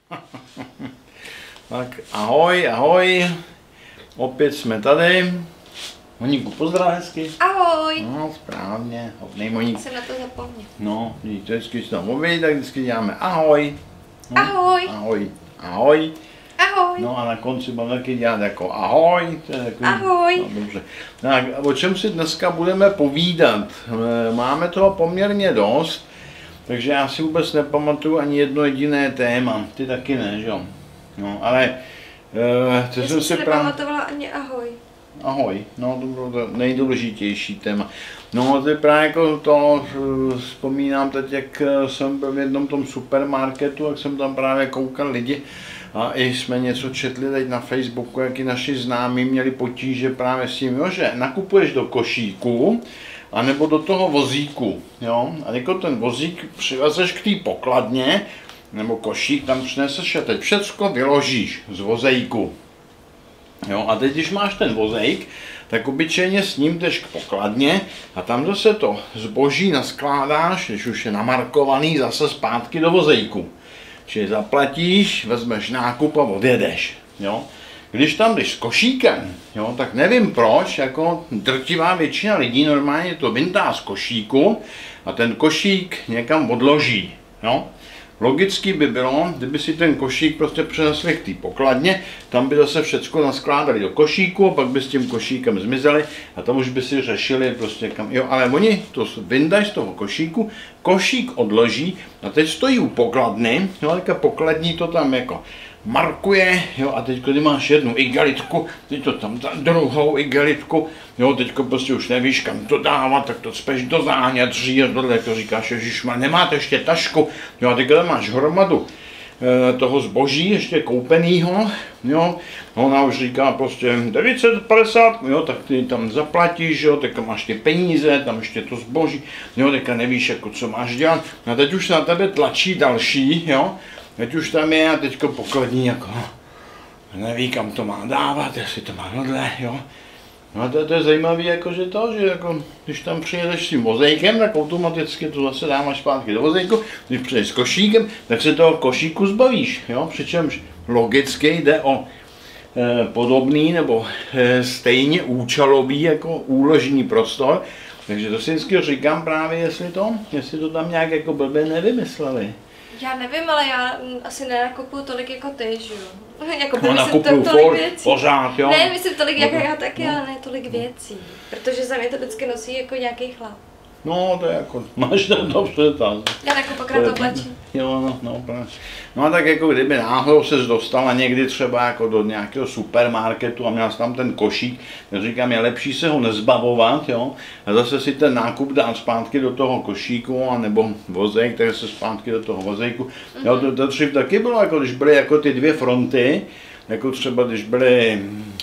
Tak ahoj, ahoj, opět jsme tady. Moníku, pozdrav hezky. Ahoj. No, správně, hodnej Moník. Jsem na to zapomněl. No, vidíte, vždycky, když tam objeví, tak vždycky děláme ahoj. No, Ahoj. Ahoj, ahoj. Ahoj. No a na konci budeme taky dělat jako ahoj. To je takový, Ahoj. No, dobře. Tak, o čem si dneska budeme povídat? Máme toho poměrně dost, takže já si vůbec nepamatuju ani jedno jediné téma. Ty taky ne, že jo? No, ale Já jsem si nepamatovala ani ahoj. Ahoj, no to bylo to nejdůležitější téma. No to je právě jako to, vzpomínám teď, jak jsem byl v jednom tom supermarketu, jak jsem tam právě koukal lidi a i jsme něco četli teď na Facebooku, jak i naši známí měli potíže právě s tím, jo, že nakupuješ do košíku, anebo do toho vozíku, jo, a jako ten vozík přivezeš k té pokladně, nebo košík tam přineseš a teď všecko vyložíš z vozejku. Jo, a teď, když máš ten vozejk, tak obyčejně s ním jdeš k pokladně a tam zase to zboží naskládáš, když už je namarkovaný, zase zpátky do vozejku. Čili zaplatíš, vezmeš nákup a odjedeš. Jo. Když tam jdeš s košíkem, jo, tak nevím proč, jako drtivá většina lidí normálně to vyndá z košíku a ten košík někam odloží. Jo. Logicky by bylo, kdyby si ten košík prostě přenesli k té pokladně, tam by zase všecko naskládali do košíku, pak by s tím košíkem zmizeli a tam už by si řešili prostě kam. Jo, ale oni to vyndají z toho košíku, košík odloží a teď stojí u pokladny, jo, teďka pokladní to tam jako markuje, jo, a teď když máš jednu igelitku, teď to tam druhou igelitku, jo, teď prostě už nevíš, kam to dávat, tak to cpeš do zánědří a tohle, jako říkáš, ježišmar, nemáte ještě tašku, jo, a teď máš hromadu toho zboží ještě koupenýho, jo, ona už říká prostě 950, jo, tak ty tam zaplatíš, jo, teďka máš ty peníze, tam ještě to zboží, jo, teďka nevíš, jako co máš dělat, a teď už se na tebe tlačí další, jo, teď už tam je a teďko pokladní jako, neví kam to má dávat, jestli to má tohle, jo. No a to je zajímavé, jako, že jako, když tam přijedeš s tím vozejkem, tak automaticky to zase dáváš zpátky do vozejku, když přijedeš s košíkem, tak se toho košíku zbavíš, jo, přičemž logicky jde o podobný nebo stejně účelový jako úložní prostor, takže to si vždycky říkám právě, jestli to tam nějak jako blbě nevymysleli. Já nevím, ale já asi nenakupuju tolik jako ty, že jo? Jako no, nakupuju tolik věcí. Pořád, jo? Ne, myslím tolik jako já taky, ale ne tolik věcí. Protože za mě to vždycky nosí jako nějaký chlap. No, to je jako, máš to dobře tam. Já nakupokrát oblečím. Jo, no a tak jako kdyby náhodou ses dostala někdy třeba jako do nějakého supermarketu a měla jsi tam ten košík, já říkám, je lepší se ho nezbavovat, jo, a zase si ten nákup dát zpátky do toho košíku, anebo vozejk, takže se zpátky do toho vozejku. Jo, to dřív taky bylo, jako když byly jako ty dvě fronty, jako třeba když byly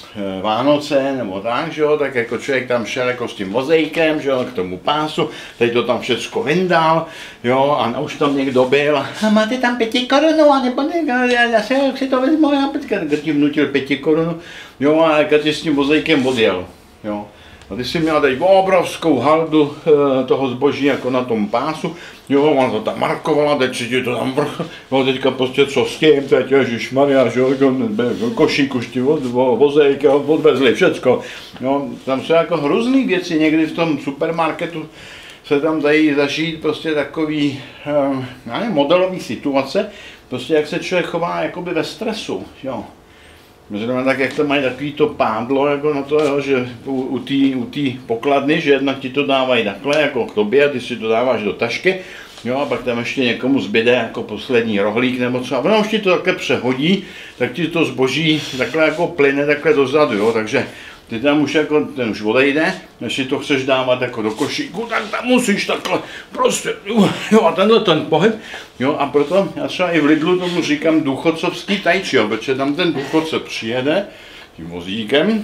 Vánoce nebo tak, že jo, tak jako člověk tam šel jako s tím vozejkem, že jo, k tomu pásu, teď to tam všecko vyndal, jo, a už tam někdo byl, a máte tam 5 korun, a nebo ne, já si to vezmu, já ti vnutil 5 korun, jo, a jak ti s tím vozejkem odjel, jo. A ty jsi měl teď obrovskou haldu toho zboží jako na tom pásu, jo, on to tam markovala, teď si ti to tam no teďka prostě co s tím, teď ježišmarja, že jo, košík už ti vozejk, odvezli všecko, jo, tam jsou jako hrozný věci, někdy v tom supermarketu se tam dají zažít prostě takový, nevím, modelový situace, prostě jak se člověk chová jakoby ve stresu, jo. Zrovna tak, jak to mají takový to pádlo, jako na to, jo, že u té pokladny, že jednak ti to dávají takhle, jako k tobě, a ty si to dáváš do tašky, jo, a pak tam ještě někomu zbyde jako poslední rohlík nebo co, a ono už ti to takhle přehodí, tak ti to zboží takhle jako plyne takhle dozadu, jo, takže ty tam už jako, ten už odejde, než si to chceš dávat jako do košíku, tak tam musíš takhle prostě, jo, a tenhle ten pohyb, jo, a proto já třeba i v Lidlu tomu říkám důchodcovský tajči, jo, protože tam ten důchodce přijede tím vozíkem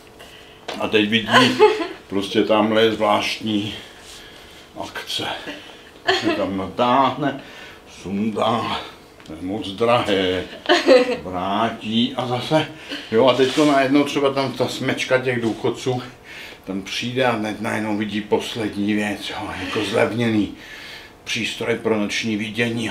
a teď vidí, prostě tamhle je zvláštní akce, se tam natáhne, sundá, to je moc drahé, vrátí a zase, jo, a teďko najednou třeba tam ta smečka těch důchodců tam přijde a najednou vidí poslední věc, jo, jako zlevněný přístroj pro noční vidění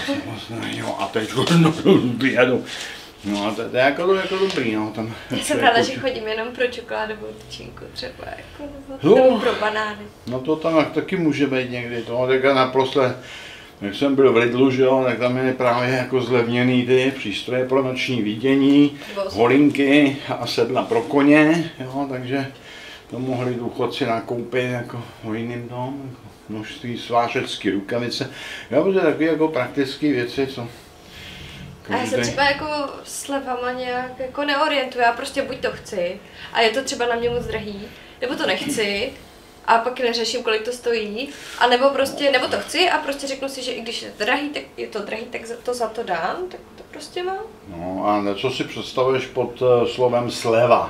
a teď jedu. No a to je jako dobrý, no. Tam já jsem ráda, že chodím jenom pro čokoládovou tyčinku třeba, jako, nebo pro banány. No to tam taky může být někdy, to teďka naposled, jak jsem byl v Lidlu, že jo, tak tam je právě jako zlevněný ty přístroje pro noční vidění, holinky a sedla pro koně, jo, takže to mohli důchodci nakoupit jako o jiným tom, jako množství svářecké rukavice, jo, protože takové jako praktické věci, co... A já se třeba jako s levama nějak jako neorientuji, já prostě buď to chci a je to třeba na mě moc drahý, nebo to nechci a pak neřeším, kolik to stojí, a nebo prostě, nebo to chci a prostě řeknu si, že i když je to drahý, tak to za to dám, tak to prostě mám. No a co si představuješ pod slovem sleva?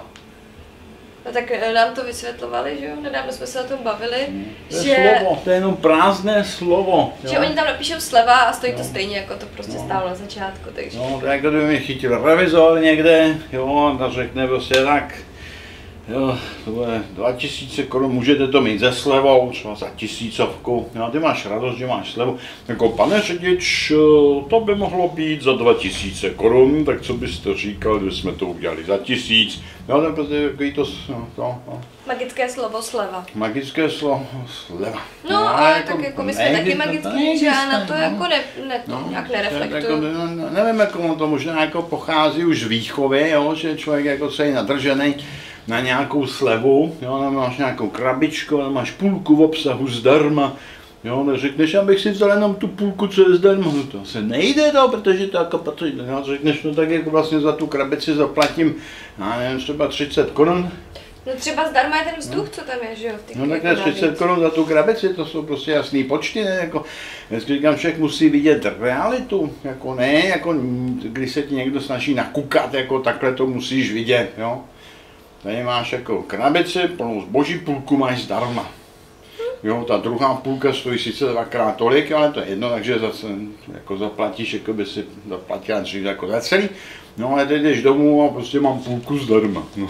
No tak nám to vysvětlovali, že jo, nedávno jsme se o tom bavili, to je slovo, to je jenom prázdné slovo. Že jo? Oni tam napíšou sleva a stojí to stejně, jako to prostě stálo na začátku, takže... No, tak jako kdyby mě chytil revizor někde, jo, a řekne prostě tak, jo, to bude 2000 korun, můžete to mít ze slevou, třeba za 1000, jo, a ty máš radost, že máš slevu, jako pane řidič, to by mohlo být za 2000 korun, tak co byste říkal, kdyby jsme to udělali za 1000, jo, to je prostě takový to. Magické slovo sleva. Magické slovo sleva. No ale tak jako my jsme taky magický, že já na to jako nějak nereflektuju. Nevím, jako to možná jako pochází už z výchovy, jo, že člověk jako se je nadržený na nějakou slevu, jo, máš nějakou krabičku, máš půlku v obsahu zdarma, jo, neřekneš, abych si vzal jenom tu půlku, co je zdarma, no to se nejde to, protože to jako patří, no, řekneš, no tak jako vlastně za tu krabici zaplatím, já nevím, třeba 30 korun. No třeba zdarma je ten vzduch, co tam je, že jo? No tak to je 30 korun za tu krabici, to jsou prostě jasný počty, ne, jako, vždycky říkám, člověk musí vidět realitu, jako ne, jako když se ti někdo snaží nakukat, jako takhle to musíš vidět, jo. Tady máš jako krabici, plnou zboží, půlku máš zdarma. Jo, ta druhá půlka stojí sice dvakrát tolik, ale to je jedno, takže zase jako zaplatíš, jako by si zaplatila dřív jako za celý. No ale teď jdeš domů a prostě mám půlku zdarma. No.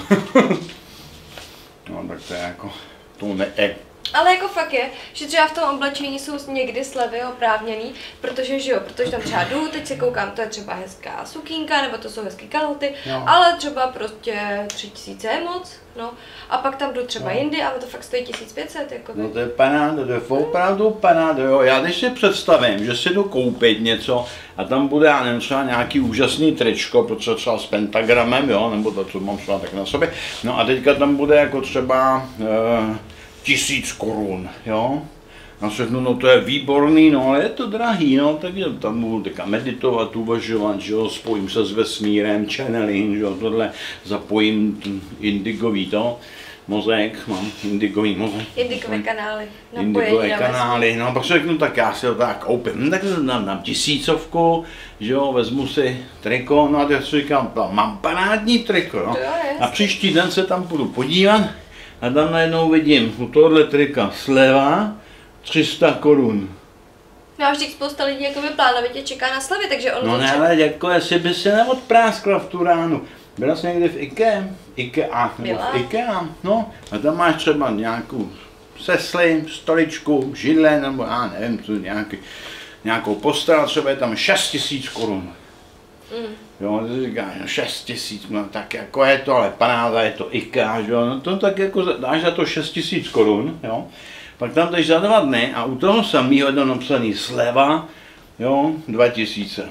No tak to je jako, to ne. Ale jako fakt je, že třeba v tom oblečení jsou někdy slevy oprávněný, protože že jo, protože tam třeba jdu, teď se koukám, to je třeba hezká sukínka, nebo to jsou hezké kalhoty, no. Ale třeba prostě 3000 je moc, no. A pak tam jdu třeba jindy, ale to fakt stojí 1500, jako. No to je paráda, to je opravdu paráda, jo. Já když si představím, že si jdu koupit něco a tam bude, já nevím, třeba nějaký úžasný tričko, protože třeba s pentagramem, jo, nebo to, co mám třeba tak na sobě, no a teďka tam bude jako třeba 1000 korun, jo. A řeknu, no to je výborný, no ale je to drahý, no, tak tam budu teďka meditovat, uvažovat, že jo, spojím se s vesmírem, channeling, že jo, tohle, zapojím indigový to, mozek, mám indigový mozek. Indigové kanály. Indigové kanály, no pak řeknu, tak já si ho tak koupím, tak dám 1000, že jo, vezmu si triko, no a já si říkám, mám parádní triko, no. A příští den se tam půjdu podívat a tam najednou vidím u tohohle trika sleva 300 korun. No a vždyť spousta lidí jako by plánovitě čeká na slevy, takže on... No ne, ale jako jestli by se neodpráskla v tu ránu. Byla jsi někdy v IKEA, nebo v IKEA, no, a tam máš třeba nějakou sesli, stoličku, židle, nebo já nevím, co nějakou postel, třeba je tam 6000 korun. Jo, to říká, 6000, no tak jako je to, ale paráda, je to IKEA, že jo, no to tak jako dáš za to 6000 korun, jo. Pak tam jdeš za 2 dny a u toho samého je napsaný sleva, jo, 2000.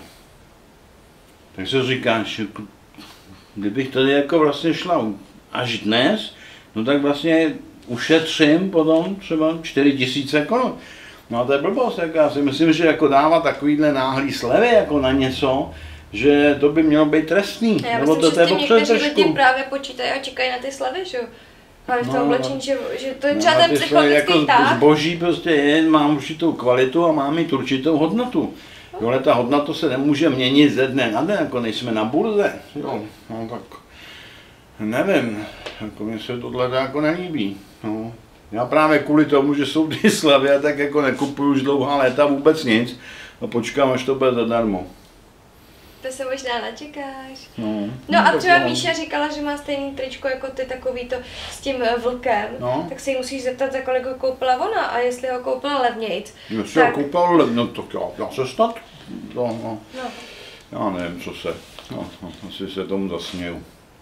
Tak se říkáš, kdybych tady jako vlastně šla až dnes, no tak vlastně ušetřím potom třeba 4000 korun. No a to je blbost, tak já si myslím, že jako dávat takovýhle náhlý slevy jako na něco, že to by mělo být trestný. Já myslím, že s tím někteří lidi právě počítají a čekají na ty slevy, že jo? Ale v tom oblečení, že to je třeba ten psychologický jako tah. Zboží prostě je, má určitou kvalitu a má mít určitou hodnotu. Jo, ale ta hodnota se nemůže měnit ze dne na den, jako nejsme na burze. Jo, no tak nevím, jako mně se tohle jako nelíbí. No. Já právě kvůli tomu, že jsou ty slevy, já tak jako nekupuju už dlouhá léta vůbec nic a počkám, až to bude zadarmo. to se možná načekáš. No a třeba Míša říkala, že má stejný tričko jako ty, takový to s tím vlkem, tak se jí musíš zeptat, za kolik ho koupila ona a jestli ho koupila levnějc. Jestli ho koupila levnějc, tak já se snad, já nevím, co se, asi se tomu zasměju.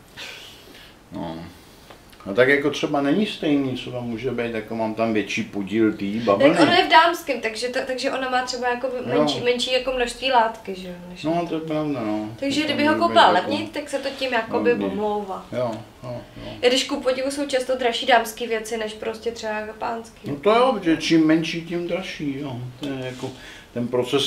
A tak jako třeba není stejný, co tam může být, jako mám tam větší podíl tý bavlny. Tak ono je v dámském, takže ona má třeba jako menší jako množství látky, že jo? No, to je pravda, no. Takže kdyby ho koupila levněji, tak se to tím jakoby omlouvá. Jo. I když ku podivu jsou často dražší dámské věci, než prostě třeba pánský. No to jo, protože čím menší, tím dražší, jo. To je jako ten proces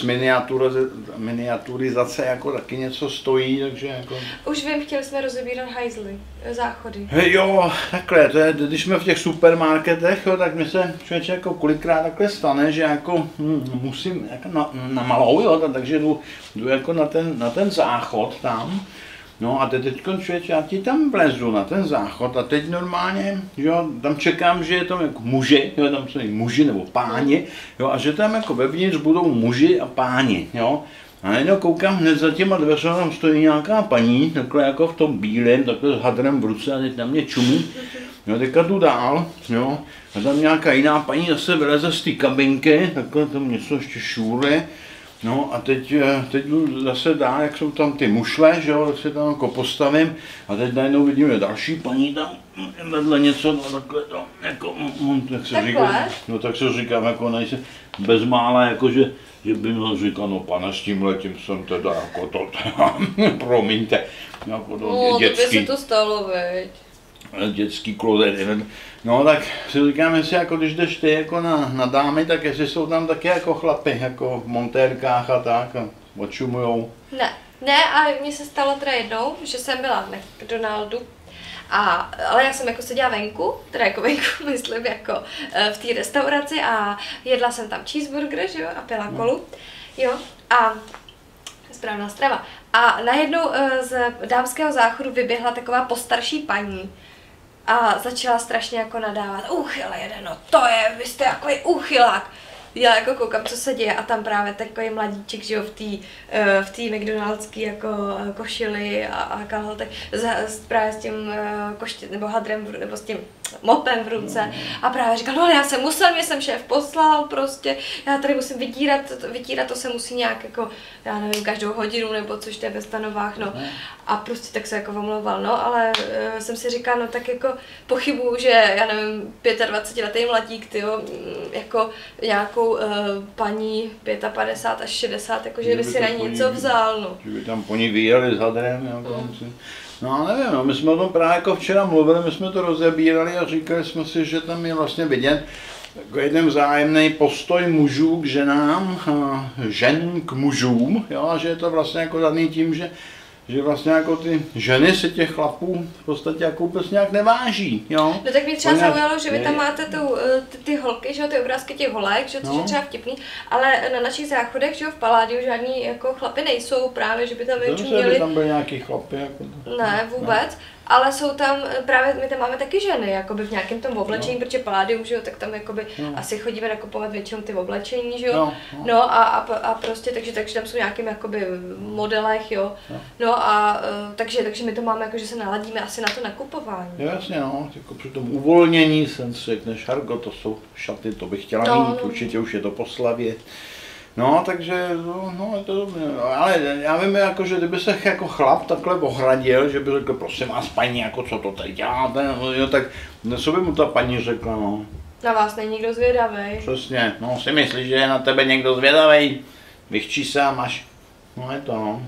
miniaturizace jako taky něco stojí, takže jako... Už vím, chtěli jsme rozebírat hajzly, záchody. Jo, takhle, to je, když jsme v těch supermarketech, jo, tak mi se člověče jako kolikrát takhle stane, že jako musím jako na malou, jo, takže jdu jako na ten záchod tam. No a teď člověče, já ti tam vlezu na ten záchod a teď normálně, jo, tam čekám, že je tam jako muži, jo, tam jsou muži nebo páni, jo, a že tam jako vevnitř budou muži a páni, jo. A najednou koukám hned za těma dveřma, tam stojí nějaká paní, takhle jako v tom bílém, takhle s hadrem v ruce a teď na mě čumí. Jo, teďka jdu dál, jo, a tam nějaká jiná paní zase vyleze z té kabinky, takhle tam něco ještě šůre. No a teď jdu zase dál, jak jsou tam ty mušle, že jo, tak se tam jako postavím a teď najednou vidím, že další paní tam vedle něco, no takhle to, jako, tak se říkám, no tak se říkám, jako nejsem bezmála, jako že by mi říkal, no pane, s tímhletím jsem teda jako to, promiňte, jako to dětský. To by se to stalo, veď. Dětský klodet. No tak si říkám, jestli jako když jdeš ty jako na dámy, tak jestli jsou tam taky jako chlapy, jako v montérkách a tak a odšumujou. Ne, ale mně se stalo teda jednou, že jsem byla v McDonaldu, ale já jsem jako seděla venku, teda jako venku, myslím, jako v té restauraci a jedla jsem tam cheeseburger, že jo, a pila kolu, jo, a správná strava. A najednou z dámského záchodu vyběhla taková postarší paní a začala strašně jako nadávat. Úchyl jeden, no to je, vy jste takový úchylák. Já jako koukám, co se děje a tam právě takový mladíček, že jo, v té McDonaldský jako košili a kalhotek právě s tím nebo hadrem, nebo s tím mopem v ruce a právě říkal, no ale já jsem musel, mě jsem šéf poslal prostě, já tady musím vytírat, to se musí nějak jako, já nevím, každou hodinu nebo což to je ve stanovách, no a prostě tak se jako omlouval, no ale jsem si říkala, no tak jako pochybuju, že já nevím, 25letý mladík, tyjo, jako nějakou paní 55 až 60, jakože by si na ní něco vzal, no. Že by tam po ní vyjeli s hadrem, jako no nevím, no, my jsme o tom právě jako včera mluvili, my jsme to rozebírali a říkali jsme si, že tam je vlastně vidět jako jeden vzájemný postoj mužů k ženám, žen k mužům, jo, a že je to vlastně jako daný tím, že vlastně jako ty ženy si těch chlapů v podstatě jako vůbec nějak neváží, jo. No tak mě třeba zaujalo, že vy tam máte ty holky, že jo, ty obrázky těch holek, že jo, což je třeba vtipný, ale na našich záchodech, že jo, v Paládiu žádní jako chlapy nejsou právě, že by tam většinou měli... by tam byly nějaký chlapy, jako to. Ne, vůbec. Ne. Ale jsou tam, právě my tam máme taky ženy, jakoby v nějakém tom oblečení, protože Paládium, že jo, tak tam jakoby asi chodíme nakupovat většinou ty oblečení, že jo, no a prostě, takže tam jsou nějakým jakoby modelech, jo, no a takže my to máme jako, že se naladíme asi na to nakupování. Jasně, no, jako při tom uvolnění jsem si řekne, Šargo, to jsou šaty, to bych chtěla mít, určitě už je to po slavě. No, takže, no, je to dobré, ale já vím, jako, že kdyby se jako chlap takhle ohradil, že by řekl, prosím vás, paní, jako co to tady děláte, no, tak co by mu ta paní řekla, no? Na vás není nikdo zvědavej. Přesně, no, si myslíš, že je na tebe někdo zvědavej, vychčí se a máš, no je to, no.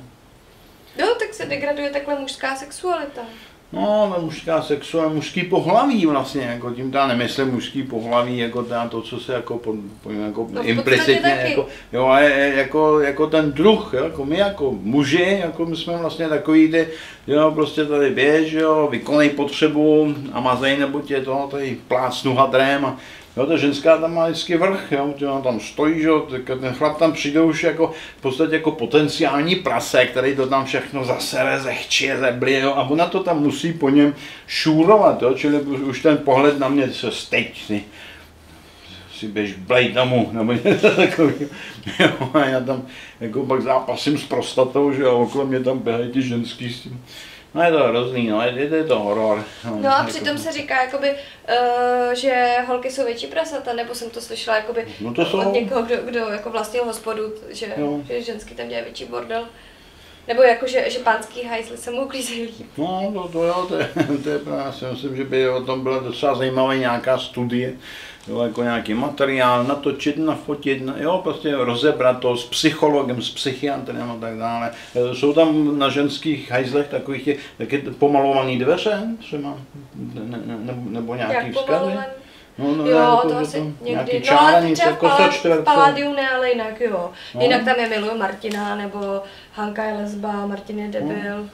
Jo, tak se degraduje takhle mužská sexualita. No, mužská sexualita, mužský pohlaví vlastně, jako tím já nemyslím mužský pohlaví, jako to, co se jako, jako no, implicitně, jako, jo, ale jako ten druh, jo, jako my jako muži, jako my jsme vlastně takový ty, jo, prostě tady běž, jo, vykonej potřebu a mazej, nebo tě to tady plácnu hadrem a jo, ta ženská tam má vždycky vrch, jo, ona tam stojí, jo, ten chlap tam přijde už jako v podstatě jako potenciální prase, který to tam všechno zasere, zechčije, zeblije, jo, a ona to tam musí po něm šůrovat, jo, čili už ten pohled na mě se steď, si běž blej domů, nebo něco takového. A já tam jako pak zápasím s prostatou, že jo, okolo mě tam běhají ty ženský s tím. No je to hrozný, no, je to horor. No a přitom se říká, jakoby, že holky jsou větší prasata, nebo jsem to slyšela jakoby, no to jsou... od někoho, kdo jako vlastnil hospodu, že ženský tam dělají větší bordel. Nebo jako, že pánský hajzly se mu uklízejí líp. No to jo, to je právě, já si myslím, že by o tom byla docela zajímavá nějaká studie, jo, jako nějaký materiál, natočit, nafotit, jo, prostě rozebrat to s psychologem, s psychiatrem a tak dále. Jsou tam na ženských hajzlech takových těch taky pomalovaný dveře třeba, nebo nějaký vzkazy? No, jo, to asi někdy, no ale třeba v Palladiu ne, ale jinak jo. No. Jinak tam je Miluju Martina, nebo Hanka je lesba, Martin je debil.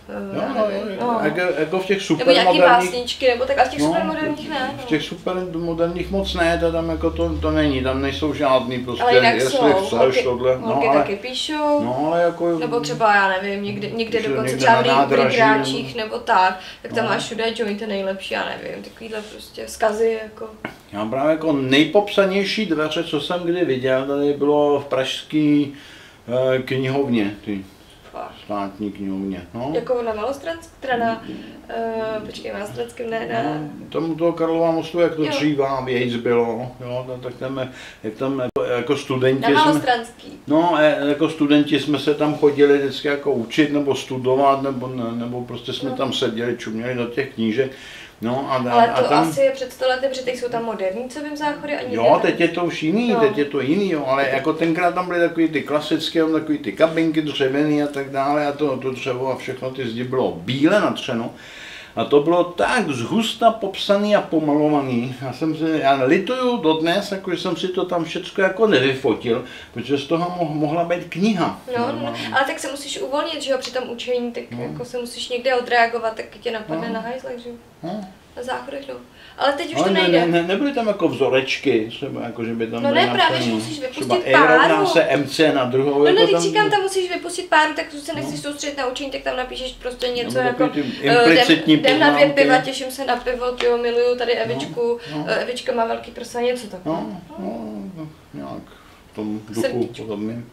Jako v těch super nebo nějaký básničky, nebo tak, a v těch super moderních ne. V těch super moderních moc ne, to tam jako to není, tam nejsou žádný prostě, ale jinak jestli jsou, chceš tohle. Holky taky píšou, no, ale jako, nebo třeba já nevím, někde dokonce třeba v Rybáčích nebo tak tam máš všude jointy nejlepší, já nevím, takovýhle prostě vzkazy jako. Já právě jako nejpopsanější dveře, co jsem kdy viděl, tady bylo v pražské knihovně, ty státní knihovně. No. Jako na Malostranské, počkej, Malostranském, ne, na... Tam toho Karlova mostu, jak to dříva věc bylo, jo, tak tam, jak tam jako studenti... Na Malostranský. No, jako studenti jsme se tam chodili vždycky jako učit nebo studovat, nebo prostě jsme tam seděli, čuměli do těch knížek. No, ale to tam... asi je před 100 lety, protože teď jsou tam moderní, co vím, záchody ani jo, teď je to už jiný, no. Teď je to jiný, jo, ale jako tenkrát tam byly takový ty klasické, takový ty kabinky dřevěný a tak dále a to dřevo a všechno ty zdi bylo bíle natřeno. A to bylo tak zhusta popsaný a pomalovaný. Já lituju dodnes, jako že jsem si to tam všechno jako nevyfotil, protože z toho mohla být kniha. No, ale tak se musíš uvolnit, že jo, při tom učení, tak jako se musíš někde odreagovat, tak tě napadne na hajzlech, že jo. Na záchodech, no. Ale teď už to nejde. Nebyly tam jako vzorečky, třeba jako, že by tam no ne, právě, že musíš vypustit páru. Se MC na druhou. No, jako teď říkám, tam musíš vypustit páru, tak se nechceš soustředit na učení, tak tam napíšeš prostě něco jako jdem na 2 piva, těším se na pivo, jo, miluju tady Evičku, Evička má velký prsa, něco takového. Nějak v tom duchu podobným.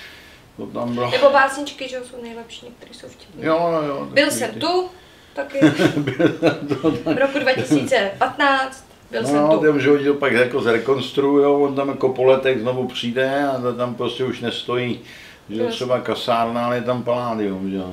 Nebo básničky, že jsou nejlepší, některé jsou vtipné. Jo. Byl jsem tu. Taky. V roku 2015 byl jsem tu. Že oni to pak jako zrekonstruujou, on tam jako po letech znovu přijde a tam prostě už nestojí, že třeba kasárna, ale je tam Palladium, že jo.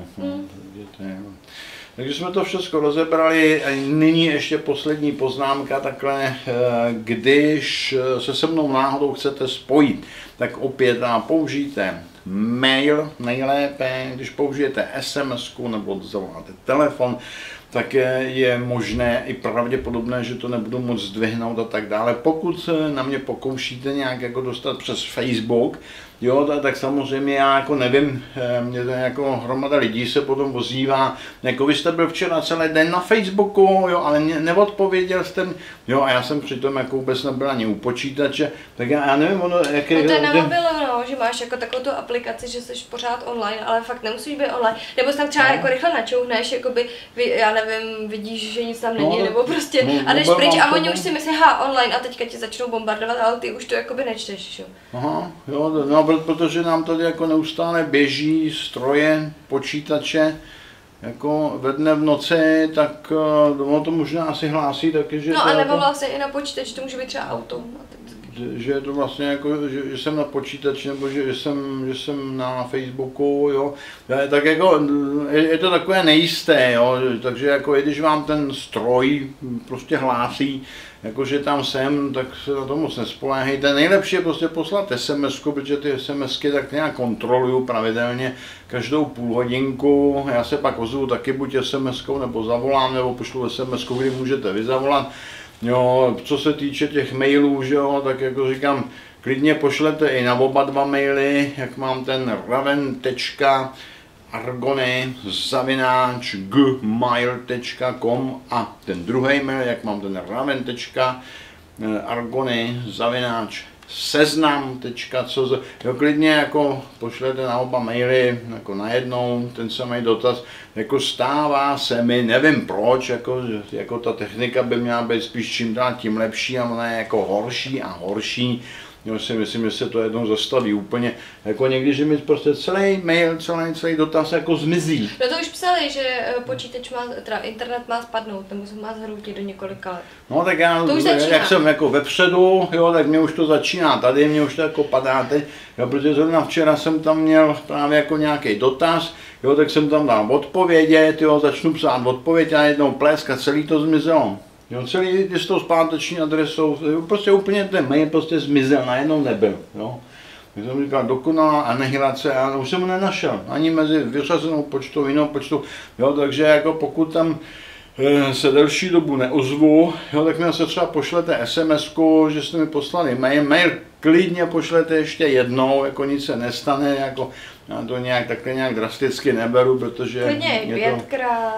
Takže jsme to všechno rozebrali a nyní ještě poslední poznámka takhle, když se mnou náhodou chcete spojit, tak opět použijte mail nejlépe, když použijete SMS-ku nebo zavoláte telefon, tak je možné i pravděpodobné, že to nebudu moc zdvihnout a tak dále. Pokud na mě pokoušíte nějak jako dostat přes Facebook, jo, tak samozřejmě já jako nevím, mě to jako hromada lidí se potom ozývá, jako vy jste byl včera celý den na Facebooku, jo, ale neodpověděl jste, jo, a já jsem přitom jako vůbec nebyl ani u počítače, tak já nevím, ono, jaký... No to je na mobilu, no, že máš jako takovou tu aplikaci, že jsi pořád online, ale fakt nemusíš být online, nebo tam třeba jako rychle načouhneš, jakoby, já nevím, vidíš, že nic tam není, nebo prostě, a jdeš pryč a oni už si myslí, online a teďka tě začnou bombardovat, ale ty už to jakoby nečteš, jo. Aha, jo, no, protože nám tady jako neustále běží stroje, počítače, jako ve dne v noci, tak ono to možná asi hlásí taky, že... No a nebo vlastně i na počítač, to může být třeba auto. Že je to vlastně jako, že jsem na počítači, nebo že jsem na Facebooku, jo. Tak jako, je to takové nejisté, jo, takže jako, když vám ten stroj prostě hlásí, jakože tam jsem, tak se na to moc nespoléhejte. Nejlepší je prostě poslat SMS-ku, protože ty SMSky tak nějak kontroluju pravidelně každou půl hodinku. Já se pak ozvu taky buď SMS-kou, nebo zavolám, nebo pošlu SMS-ku, kdy můžete vy zavolat. Jo, co se týče těch mailů, že jo, tak jako říkám, klidně pošlete i na oba dva maily, jak mám ten raven.argony@gmail.com a ten druhý mail, jak mám ten raven.argony@ seznam.cz, jo, klidně jako pošlete na oba maily, jako najednou ten samý dotaz, jako stává se mi, nevím proč, jako ta technika by měla být spíš čím dál tím lepší a ona je jako horší a horší. Jo, si myslím, že se to jednou zastaví úplně, jako někdy, že mi prostě celý mail, celý dotaz jako zmizí. No to už psali, že počítač má, teda internet má spadnout, nebo se má zhroutit do několika let. No tak já, jak jsem jako vepředu, jo, tak mě už to začíná tady, mě už to jako padá teď, jo, protože zrovna včera jsem tam měl právě jako nějaký dotaz, jo, tak jsem tam dal odpovědět, jo, začnu psát odpověď a jednou plesk a celý to zmizelo. Jo, celý s tou zpáteční adresou, prostě úplně ten mail prostě zmizel, najednou nebyl. Jo. Já jsem říkal, dokonalá anihilace, a už jsem ho nenašel, ani mezi vyřazenou počtou, jinou počtou, jo, takže jako pokud tam se delší dobu neozvu, jo, tak mi se třeba pošlete SMS-ku, že jste mi poslali mail klidně pošlete ještě jednou, jako nic se nestane, jako já to takhle nějak drasticky neberu, protože klidně je to 5krát.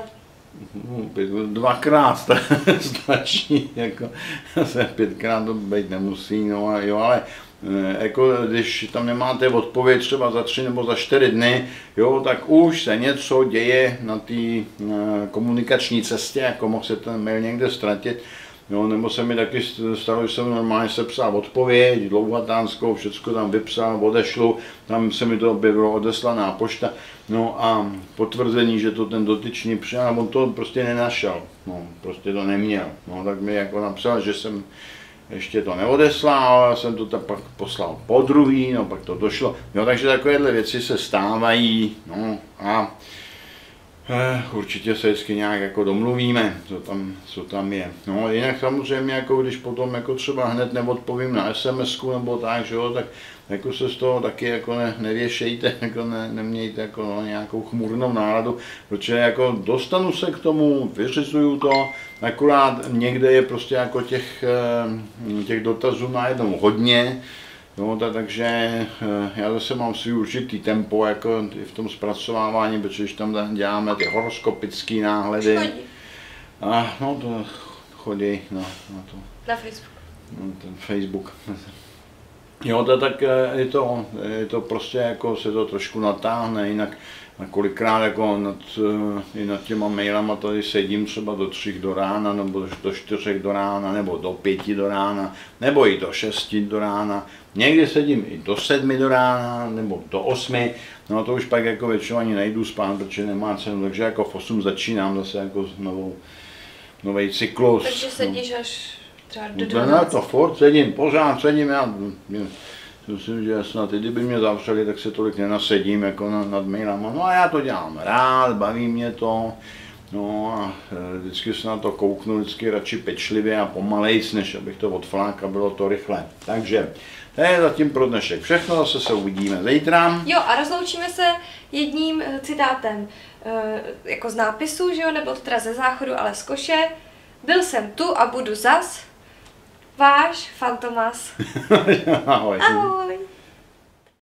Dvakrát stačí, jako se 5krát to být nemusí, no a jo, ale jako když tam nemáte odpověď třeba za 3 nebo za 4 dny, jo, tak už se něco děje na té komunikační cestě, jako mohl se ten mail někde ztratit. Jo, nebo se mi taky stalo, že jsem normálně sepsal odpověď, dlouhatánskou, všecko tam vypsal, odešlu, tam se mi to objevilo odeslaná pošta, no a potvrzení, že to ten dotyčný přijal, on to prostě nenašel, no, prostě to neměl, no, tak mi jako napsal, že jsem ještě to neodeslal, já jsem to tak pak poslal po druhý, no, pak to došlo, jo, takže takovéhle věci se stávají, no, a určitě se vždycky nějak jako domluvíme, co tam je. No jinak samozřejmě, jako když potom jako třeba hned neodpovím na SMS-ku nebo tak, že jo, tak jako se z toho taky jako nevěšejte, jako nemějte jako nějakou chmurnou náladu, protože jako dostanu se k tomu, vyřizuju to, akorát někde je prostě jako těch dotazů najednou hodně. No, takže já zase mám svůj určitý tempo jako i v tom zpracovávání, protože když tam děláme ty horoskopické náhledy. A no to chodí na to. Na Facebook. No, ten Facebook. Jo, tak je to prostě jako se to trošku natáhne, jinak kolikrát jako nad těma mailama tady sedím třeba do 3 do rána, nebo do 4 do rána, nebo do 5 do rána, nebo i do 6 do rána. Někdy sedím i do 7 do rána, nebo do 8, no to už pak jako většinou ani nejdu spát, protože nemá cenu, takže jako v 8 začínám zase jako nový cyklus. Takže sedíš až třeba do 12. No to furt sedím, pořád sedím, já myslím, že snad i kdyby mě zavřeli, tak se tolik nenasedím jako nad mailama. No a já to dělám rád, baví mě to, no a vždycky se na to kouknu, vždycky radši pečlivě a pomalejc, než abych to odflák a bylo to rychle. Takže to je zatím pro dnešek všechno, zase se uvidíme zítra. Jo a rozloučíme se jedním citátem, jako z nápisu, že jo, nebyl to teda ze záchodu, ale z koše. Byl jsem tu a budu zas. Váš Fantomas. Ahoj. Ahoj.